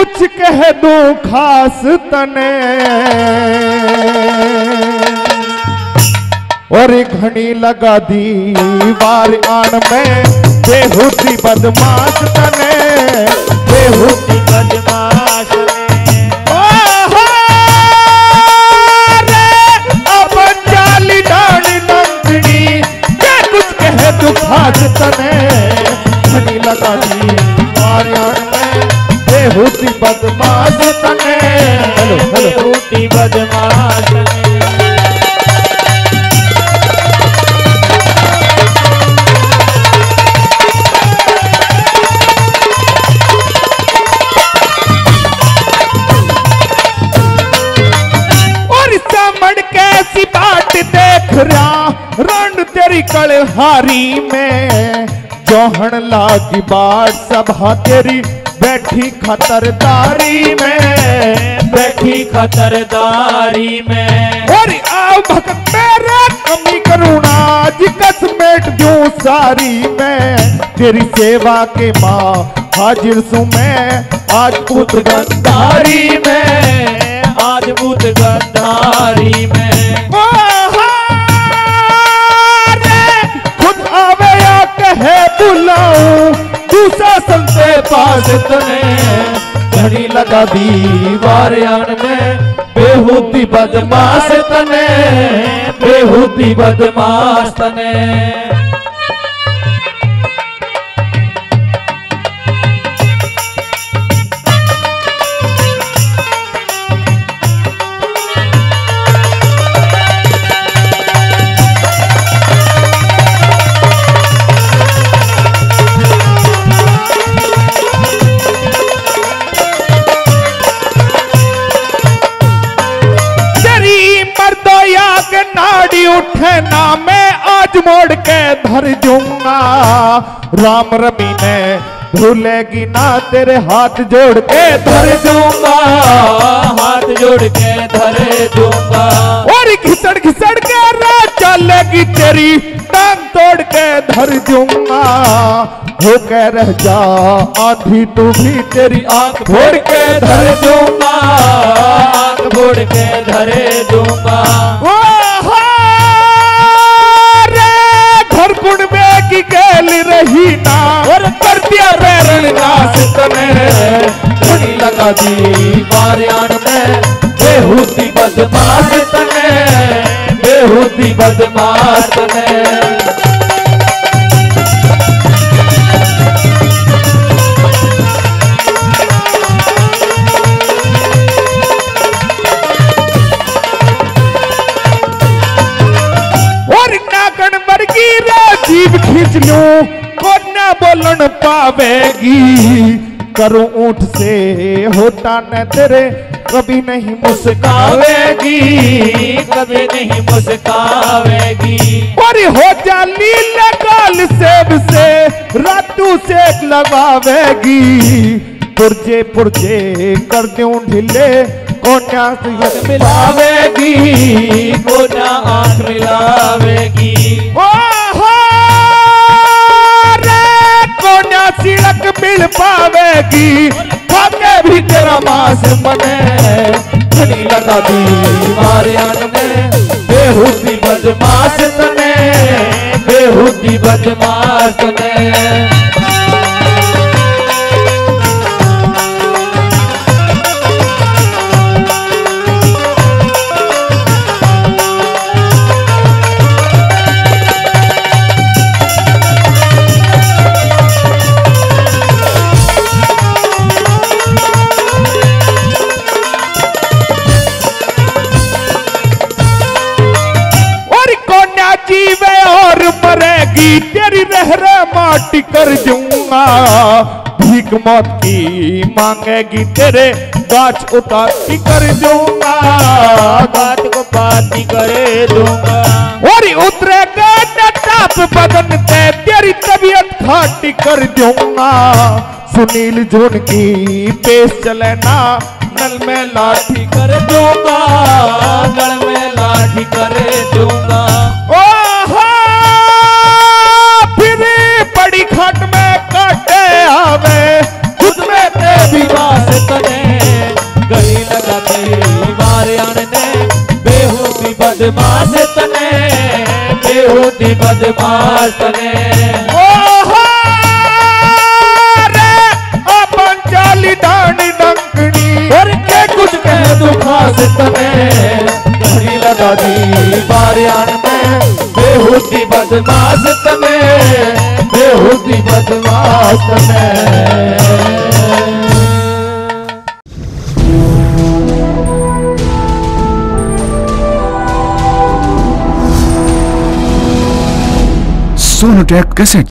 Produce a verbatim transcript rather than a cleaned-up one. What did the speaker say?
कुछ कह दूं खास तने और घनी लगा दीवार आन में बेहुदी बदमाश तने बेहुदी बदमाश ने अब जाली डाली नंदनी के कुछ कह दूं खास तने घनी लगा दीवार आन में बेहुदी बदमाश तने हेलो हेलो बेहुदी बदमाश ने रण तेरी कलहारी में जोहन लागी बाट सभा तेरी बैठी खतरदारी में बैठी खतरदारी में और आओ भक्त मेरे कमी करुणा जिकस मेट दूं सारी में तेरी सेवा के माँ हाजिर सु मैं आज पुत गंधारी में आज पुत गंधारी में है बुलाऊं दूसरा संते पास तने घड़ी लगा दीवार आन में बेहुदी बदमाश तने बेहुदी बदमाश तने नाड़ी उठे ना मैं आज मोड़ के धर दूंगा राम रमी ने भूलेगी ना तेरे हाथ जोड़ के धर दूंगा हाथ जोड़ के धर दूंगा और घिसड़ घिसड़ के राह चलेगी तेरी टांग तोड़ के धर दूंगा हो के रह जा आंधी तू भी तेरी आंख फोड़ के धर दूंगा आंख फोड़ के धर दूंगा की गैल रही ना और कर दिया पैरण नाश तने घड़ी लगा दीवार आन में बेहुदी बदमाश तने बेहुदी बदमाश तने जीभ खींच लूं को न बोलन पावेगी करूं ऊंट से होता न तेरे कभी नहीं मुस्कावेगी कभी नहीं मुस्कावेगी और हो जा लीला गाल सेब से रातू से लगावेगी पुरजे पुरजे कर दूं ढिले कोन्या से मिलावेगी कोन्या आंख मिलावेगी सिड़क मिल पावेगी खाके भी तेरा मांस बने घड़ी लगा दीवार आन में बेहुदी बदमाश तने बेहुदी बदमाश तने तेरी रहरा माटी कर दूंगा भीख मौत की मांगेगी तेरे गाछ उतारी कर दूंगा गाछ को पाती कर दूंगा और उतरेगा टाप बदन पे तेरी तबीयत खाटी कर दूंगा सुनील झुन की पेश चले ना नल में लाठी कर दूंगा नल में लाठी कर दूंगा बड़ी खट में काटे आवे खुद में तेरी बात करे बदमाश तने बेहुदी बदमाश तने ओहो रे अपन चाली डांडी डंकनी और के कुछ कह तू खास तने घड़ी लगा दी बारियान में बेहुदी बदमाश तने बेहुदी बदमाश तने। सोनोटेक कैसेट।